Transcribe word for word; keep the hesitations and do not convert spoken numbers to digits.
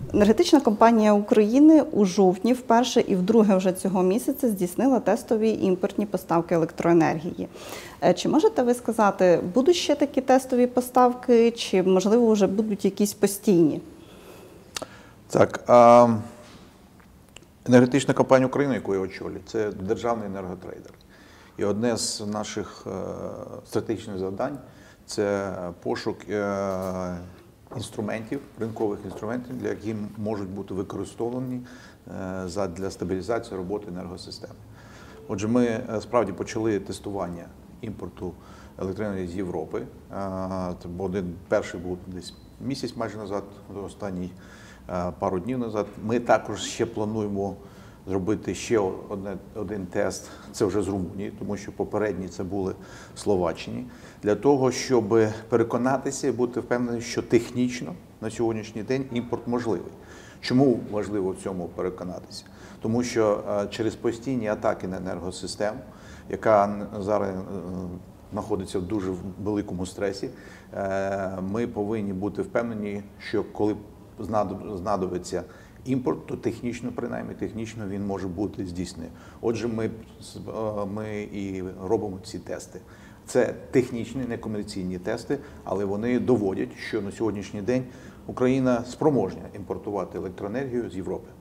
Енергетична компанія України у жовтні вперше і вдруге вже цього місяця здійснила тестові імпортні поставки електроенергії. Чи можете ви сказати, будуть ще такі тестові поставки, чи, можливо, вже будуть якісь постійні? Так, енергетична компанія України, яку я очолюю, це державний енерготрейдер. І одне з наших стратегічних завдань – це пошук інструментів, ринкових інструментів, які можуть бути використовані для стабілізації роботи енергосистеми. Отже, ми справді почали тестування імпорту електроенергії з Європи. Один перший був десь місяць майже назад, останній пару днів назад. Ми також ще плануємо зробити ще одне, один тест, це вже з Румунії, тому що попередні це були в Словаччині, для того, щоб переконатися і бути впевненим, що технічно на сьогоднішній день імпорт можливий. Чому важливо в цьому переконатися? Тому що через постійні атаки на енергосистему, яка зараз знаходиться в дуже великому стресі, ми повинні бути впевнені, що коли знадобиться імпорт, то технічно, принаймні, технічно він може бути здійснений. Отже, ми, ми і робимо ці тести. Це технічні, некомерційні тести, але вони доводять, що на сьогоднішній день Україна спроможна імпортувати електроенергію з Європи.